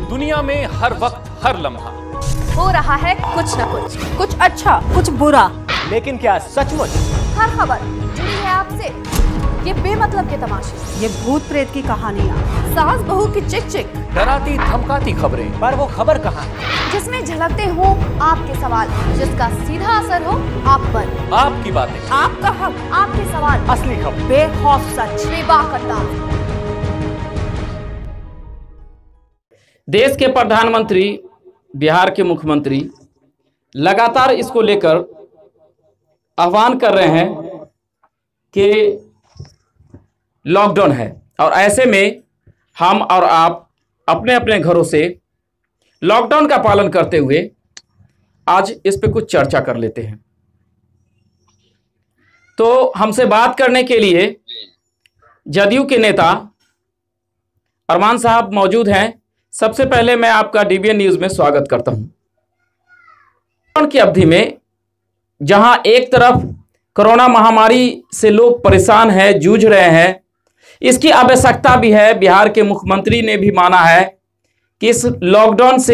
दुनिया में हर वक्त हर लम्हा हो रहा है कुछ न कुछ अच्छा कुछ बुरा, लेकिन क्या सचमुच? हर खबर जुड़ी है आपसे। ये बेमतलब के तमाशे, ये भूत प्रेत की कहानियाँ, सास बहू की चिक चिक, डराती धमकाती खबरें, पर वो खबर कहाँ है? जिसमें झलकते हो आपके सवाल, जिसका सीधा असर हो आप पर। आपकी बातें, आपका हक, आपके सवाल, असली खबर, बेखौफ सच, बेबाक अंदाज। देश के प्रधानमंत्री, बिहार के मुख्यमंत्री लगातार इसको लेकर आह्वान कर रहे हैं कि लॉकडाउन है, और ऐसे में हम और आप अपने अपने घरों से लॉकडाउन का पालन करते हुए आज इस पे कुछ चर्चा कर लेते हैं। तो हमसे बात करने के लिए जदयू के नेता अरमान साहब मौजूद हैं। सबसे पहले मैं आपका डीबीएन न्यूज में स्वागत करता हूं। लॉकडाउन की अवधि में जहां एक तरफ कोरोना महामारी से लोग परेशान हैं, जूझ रहे हैं, इसकी आवश्यकता भी है। बिहार के मुख्यमंत्री ने भी माना है कि इस लॉकडाउन से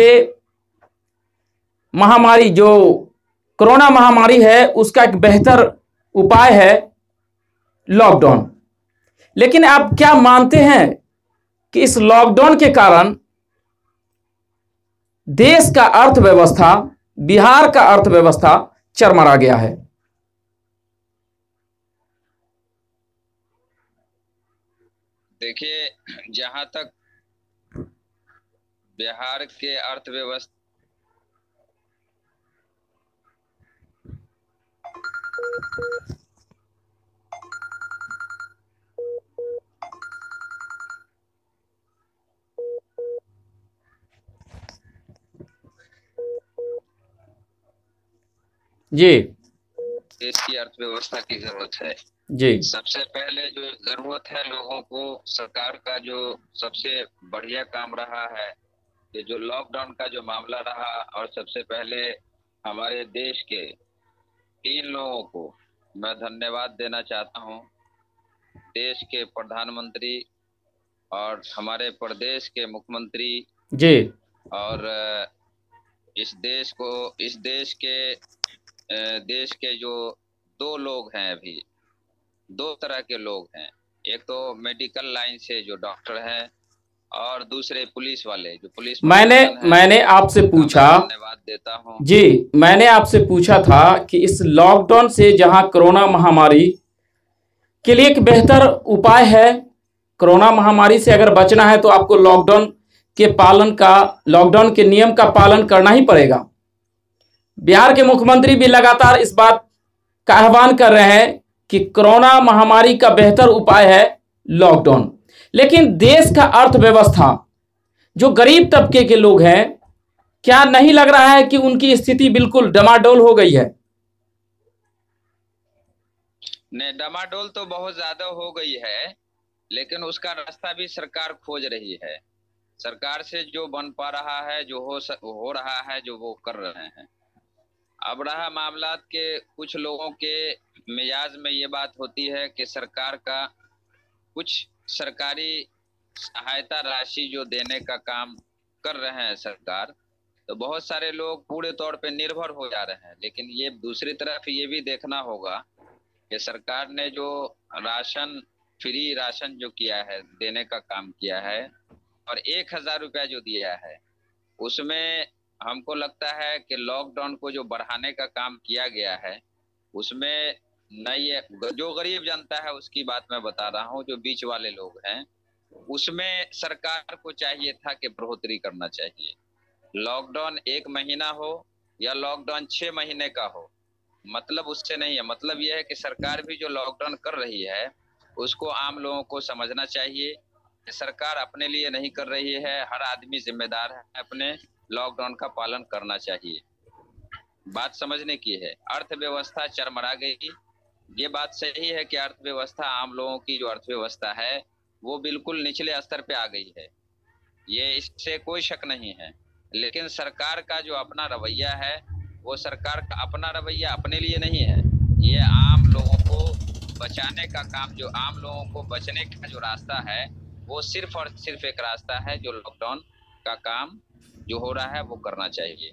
महामारी, जो कोरोना महामारी है, उसका एक बेहतर उपाय है लॉकडाउन। लेकिन आप क्या मानते हैं कि इस लॉकडाउन के कारण देश का अर्थव्यवस्था, बिहार का अर्थव्यवस्था चरमरा गया है? देखिए, जहां तक बिहार के अर्थव्यवस्था जी, देश की अर्थव्यवस्था की जरूरत है। जी, सबसे पहले जो जरूरत है लोगों को, सरकार का जो सबसे बढ़िया काम रहा है ये जो लॉकडाउन का जो मामला रहा, और सबसे पहले हमारे देश के 3 लोगों को मैं धन्यवाद देना चाहता हूं। देश के प्रधानमंत्री और हमारे प्रदेश के मुख्यमंत्री जी, और इस देश के जो 2 लोग हैं, अभी 2 तरह के लोग हैं। एक तो मेडिकल लाइन से जो डॉक्टर हैं, और दूसरे पुलिस वाले, जो पुलिस मैंने आपसे पूछा, धन्यवाद देता हूं जी, मैंने आपसे पूछा था कि इस लॉकडाउन से जहां कोरोना महामारी के लिए एक बेहतर उपाय है, कोरोना महामारी से अगर बचना है तो आपको लॉकडाउन के नियम का पालन करना ही पड़ेगा। बिहार के मुख्यमंत्री भी लगातार इस बात का आह्वान कर रहे हैं कि कोरोना महामारी का बेहतर उपाय है लॉकडाउन। लेकिन देश का अर्थव्यवस्था, जो गरीब तबके के लोग हैं, क्या नहीं लग रहा है कि उनकी स्थिति बिल्कुल डमाडोल हो गई है? नहीं, डमाडोल तो बहुत ज्यादा हो गई है, लेकिन उसका रास्ता भी सरकार खोज रही है। सरकार से जो बन पा रहा है, जो हो रहा है, जो वो कर रहे हैं। अब रहा मामला के कुछ लोगों के मिजाज में ये बात होती है कि सरकार का कुछ सरकारी सहायता राशि जो देने का काम कर रहे हैं सरकार, तो बहुत सारे लोग पूरे तौर पे निर्भर हो जा रहे हैं। लेकिन ये दूसरी तरफ ये भी देखना होगा कि सरकार ने जो फ्री राशन जो किया है, देने का काम किया है, और 1000 रुपया जो दिया है, उसमें हमको लगता है कि लॉकडाउन को जो बढ़ाने का काम किया गया है, उसमें नहीं, जो गरीब जनता है उसकी बात मैं बता रहा हूँ, जो बीच वाले लोग हैं, उसमें सरकार को चाहिए था कि बढ़ोतरी करना चाहिए। लॉकडाउन 1 महीना हो या लॉकडाउन 6 महीने का हो, मतलब उससे नहीं है। मतलब यह है कि सरकार भी जो लॉकडाउन कर रही है उसको आम लोगों को समझना चाहिए कि सरकार अपने लिए नहीं कर रही है, हर आदमी जिम्मेदार है, अपने लॉकडाउन का पालन करना चाहिए। बात समझने की है। अर्थव्यवस्था चरमरा गई, ये बात सही है कि अर्थव्यवस्था, आम लोगों की जो अर्थव्यवस्था है वो बिल्कुल निचले स्तर पे आ गई है, ये इससे कोई शक नहीं है। लेकिन सरकार का जो अपना रवैया है, वो सरकार का अपना रवैया अपने लिए नहीं है, ये आम लोगों को बचाने का काम, जो आम लोगों को बचने का जो रास्ता है, वो सिर्फ और सिर्फ एक रास्ता है जो लॉकडाउन का काम जो हो रहा है वो करना चाहिए।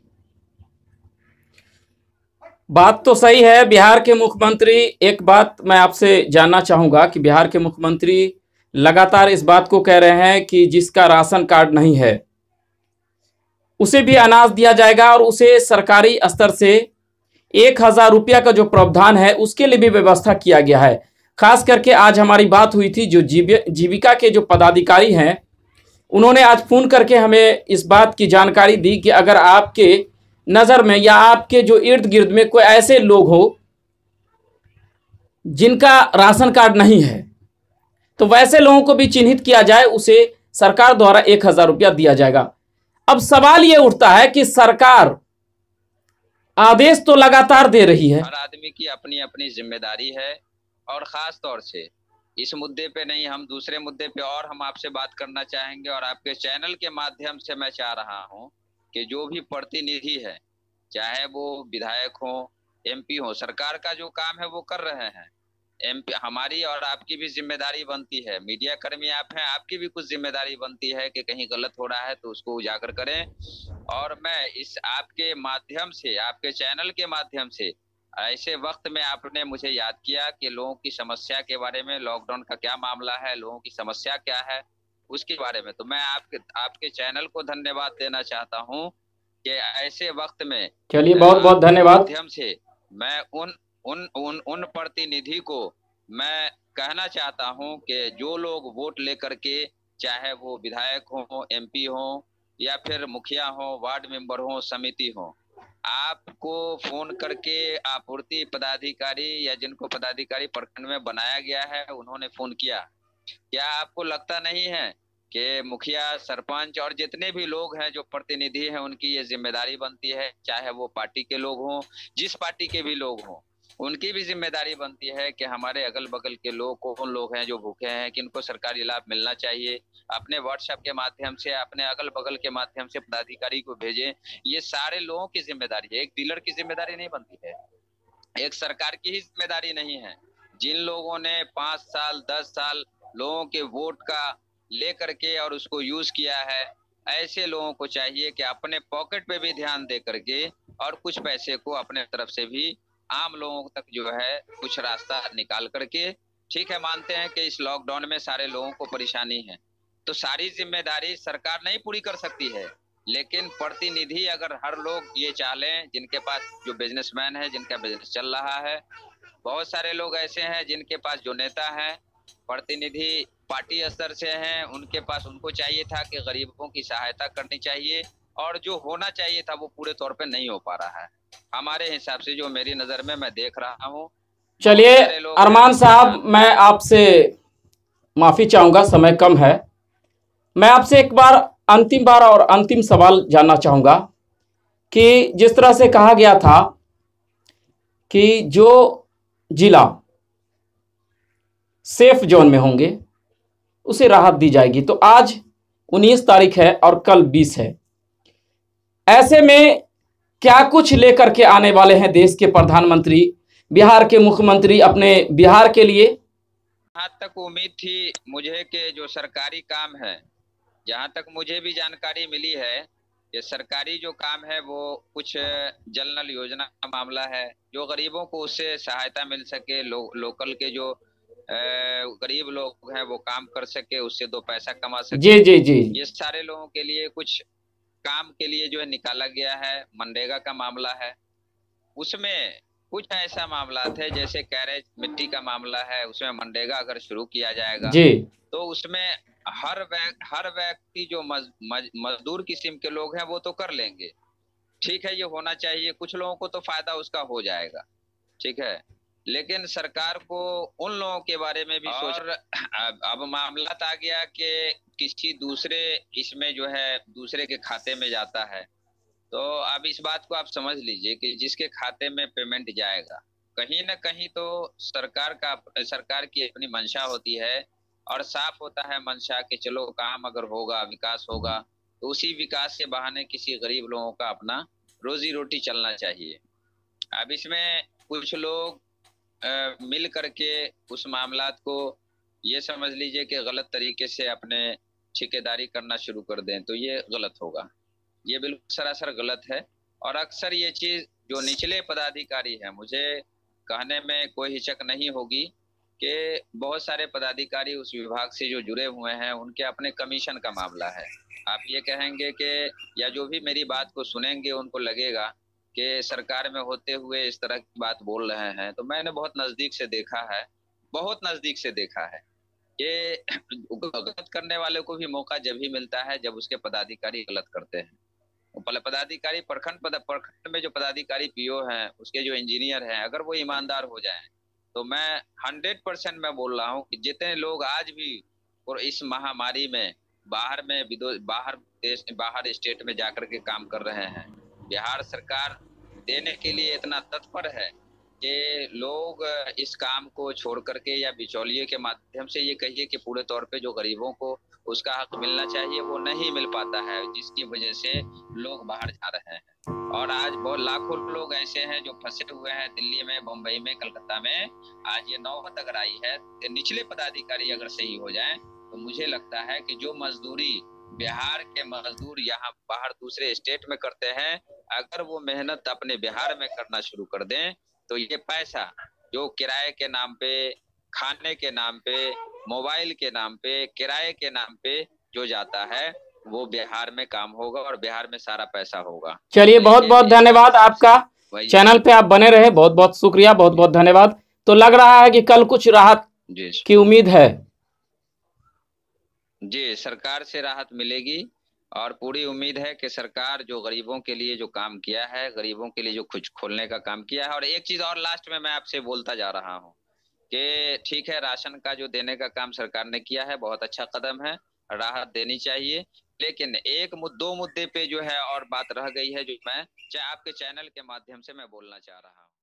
बात तो सही है। बिहार के मुख्यमंत्री, एक बात मैं आपसे जानना चाहूंगा कि बिहार के मुख्यमंत्री लगातार इस बात को कह रहे हैं कि जिसका राशन कार्ड नहीं है उसे भी अनाज दिया जाएगा और उसे सरकारी स्तर से 1,000 रुपया का जो प्रावधान है उसके लिए भी व्यवस्था किया गया है। खास करके आज हमारी बात हुई थी, जो जीविका के जो पदाधिकारी हैं उन्होंने आज फोन करके हमें इस बात की जानकारी दी कि अगर आपके नज़र में या आपके जो इर्द गिर्द में कोई ऐसे लोग हो जिनका राशन कार्ड नहीं है तो वैसे लोगों को भी चिन्हित किया जाए, उसे सरकार द्वारा 1,000 रुपया दिया जाएगा। अब सवाल ये उठता है कि सरकार आदेश तो लगातार दे रही है, हर आदमी की अपनी अपनी जिम्मेदारी है, और खास तौर से इस मुद्दे पे नहीं, हम दूसरे मुद्दे पे और हम आपसे बात करना चाहेंगे। और आपके चैनल के माध्यम से मैं चाह रहा हूं कि जो भी प्रतिनिधि है, चाहे वो विधायक हो, एमपी हो, सरकार का जो काम है वो कर रहे हैं। एमपी हमारी और आपकी भी जिम्मेदारी बनती है, मीडिया कर्मी आप हैं, आपकी भी कुछ जिम्मेदारी बनती है कि कहीं गलत हो रहा है तो उसको उजागर करें। और मैं इस आपके माध्यम से, आपके चैनल के माध्यम से, ऐसे वक्त में आपने मुझे याद किया कि लोगों की समस्या के बारे में, लॉकडाउन का क्या मामला है, लोगों की समस्या क्या है, उसके बारे में तो मैं आपके चैनल को धन्यवाद देना चाहता हूं कि ऐसे वक्त में, चलिए बहुत बहुत धन्यवाद। माध्यम से मैं उन प्रतिनिधि को मैं कहना चाहता हूं कि जो लोग वोट लेकर के, चाहे वो विधायक हो, एमपी हो, या फिर मुखिया हो, वार्ड मेंबर हो, समिति हो, आपको फोन करके आपूर्ति पदाधिकारी या जिनको पदाधिकारी प्रखंड में बनाया गया है उन्होंने फोन किया, क्या आपको लगता नहीं है कि मुखिया, सरपंच और जितने भी लोग हैं जो प्रतिनिधि हैं उनकी ये जिम्मेदारी बनती है, चाहे वो पार्टी के लोग हों, जिस पार्टी के भी लोग हों, उनकी भी जिम्मेदारी बनती है कि हमारे अगल बगल के लोग, कौन लोग हैं जो भूखे हैं, किनको सरकारी लाभ मिलना चाहिए, अपने व्हाट्सएप के माध्यम से, अपने अगल बगल के माध्यम से पदाधिकारी को भेजें। ये सारे लोगों की जिम्मेदारी है, एक डीलर की जिम्मेदारी नहीं बनती है, एक सरकार की ही जिम्मेदारी नहीं है। जिन लोगों ने 5 साल 10 साल लोगों के वोट का लेकर के और उसको यूज किया है, ऐसे लोगों को चाहिए कि अपने पॉकेट पे भी ध्यान दे करके और कुछ पैसे को अपने तरफ से भी आम लोगों तक जो है कुछ रास्ता निकाल करके, ठीक है मानते हैं कि इस लॉकडाउन में सारे लोगों को परेशानी है, तो सारी जिम्मेदारी सरकार नहीं पूरी कर सकती है, लेकिन प्रतिनिधि अगर हर लोग ये चाह लें, जिनके पास जो बिजनेसमैन है, जिनका बिजनेस चल रहा है, बहुत सारे लोग ऐसे हैं जिनके पास जो नेता हैं, प्रतिनिधि पार्टी स्तर से हैं, उनके पास, उनको चाहिए था कि गरीबों की सहायता करनी चाहिए, और जो होना चाहिए था वो पूरे तौर पे नहीं हो पा रहा है हमारे हिसाब से, जो मेरी नजर में मैं देख रहा हूँ। चलिए अरमान साहब, मैं आपसे माफी चाहूंगा, समय कम है, मैं आपसे एक बार अंतिम बार और अंतिम सवाल जानना चाहूंगा कि जिस तरह से कहा गया था कि जो जिला सेफ जोन में होंगे उसे राहत दी जाएगी, तो आज 19 तारीख है और कल 20 है, ऐसे में क्या कुछ लेकर के आने वाले हैं देश के प्रधानमंत्री, बिहार के मुख्यमंत्री अपने बिहार के लिए? जहाँ तक उम्मीद थी मुझे कि जो सरकारी काम है, जहाँ तक मुझे भी जानकारी मिली है, ये सरकारी जो काम है वो कुछ जल नल योजना का मामला है, जो गरीबों को उससे सहायता मिल सके, लोकल के जो गरीब लोग हैं वो काम कर सके, उससे 2 पैसा कमा सके। जी जी जी, ये सारे लोगों के लिए कुछ काम के लिए जो है निकाला गया है। मनरेगा का मामला है, उसमें कुछ ऐसा मामला थे जैसे कैरेज मिट्टी का मामला है, उसमें मनरेगा अगर शुरू किया जाएगा जी, तो उसमें हर व्यक्ति जो मजदूर किस्म के लोग हैं वो तो कर लेंगे, ठीक है, ये होना चाहिए, कुछ लोगों को तो फायदा उसका हो जाएगा, ठीक है, लेकिन सरकार को उन लोगों के बारे में भी सोच। अब मामला आ गया कि किसी दूसरे इसमें जो है दूसरे के खाते में जाता है, तो अब इस बात को आप समझ लीजिए कि जिसके खाते में पेमेंट जाएगा, कहीं ना कहीं तो सरकार की अपनी मंशा होती है, और साफ होता है मंशा कि चलो काम अगर होगा, विकास होगा, तो उसी विकास के बहाने किसी गरीब लोगों का अपना रोजी रोटी चलना चाहिए। अब इसमें कुछ लोग मिल करके उस मामलात को ये समझ लीजिए कि गलत तरीके से अपने ठेकेदारी करना शुरू कर दें तो ये गलत होगा। ये बिल्कुल सरासर गलत है। और अक्सर ये चीज जो निचले पदाधिकारी हैं, मुझे कहने में कोई हिचक नहीं होगी कि बहुत सारे पदाधिकारी उस विभाग से जो जुड़े हुए हैं उनके अपने कमीशन का मामला है। आप ये कहेंगे कि या जो भी मेरी बात को सुनेंगे उनको लगेगा कि सरकार में होते हुए इस तरह की बात बोल रहे हैं। तो मैंने बहुत नजदीक से देखा है, बहुत नजदीक से देखा है कि गलत करने वाले को भी मौका जब ही मिलता है जब उसके पदाधिकारी गलत करते हैं। पदाधिकारी प्रखंड में जो पदाधिकारी पीओ हैं, उसके जो इंजीनियर हैं, अगर वो ईमानदार हो जाएं तो मैं 100% मैं बोल रहा हूँ कि जितने लोग आज भी और इस महामारी में बाहर स्टेट में जाकर के काम कर रहे हैं, बिहार सरकार देने के लिए इतना तत्पर है कि लोग इस काम को छोड़ करके या बिचौलिए के माध्यम से ये कहिए कि पूरे तौर पे जो गरीबों को उसका हक मिलना चाहिए वो नहीं मिल पाता है, जिसकी वजह से लोग बाहर जा रहे हैं। और आज बहुत लाखों लोग ऐसे हैं जो फंसे हुए हैं दिल्ली में, बम्बई में, कलकत्ता में। आज ये नौबत अगर आई है कि निचले पदाधिकारी अगर सही हो जाएं तो मुझे लगता है कि जो मजदूरी बिहार के मजदूर यहाँ बाहर दूसरे स्टेट में करते हैं, अगर वो मेहनत अपने बिहार में करना शुरू कर दें तो ये पैसा जो किराए के नाम पे, खाने के नाम पे, मोबाइल के नाम पे, किराए के नाम पे जो जाता है वो बिहार में काम होगा और बिहार में सारा पैसा होगा। चलिए, बहुत बहुत धन्यवाद आपका। चैनल पे आप बने रहे, बहुत बहुत शुक्रिया, बहुत बहुत धन्यवाद। तो लग रहा है कि कल कुछ राहत की उम्मीद है। जी, सरकार से राहत मिलेगी और पूरी उम्मीद है कि सरकार जो गरीबों के लिए जो काम किया है, गरीबों के लिए जो कुछ खोलने का काम किया है। और एक चीज और लास्ट में मैं आपसे बोलता जा रहा हूँ कि ठीक है, राशन का जो देने का काम सरकार ने किया है बहुत अच्छा कदम है, राहत देनी चाहिए। लेकिन दो मुद्दे पे जो है और बात रह गई है जो मैं आपके चैनल के माध्यम से मैं बोलना चाह रहा हूँ।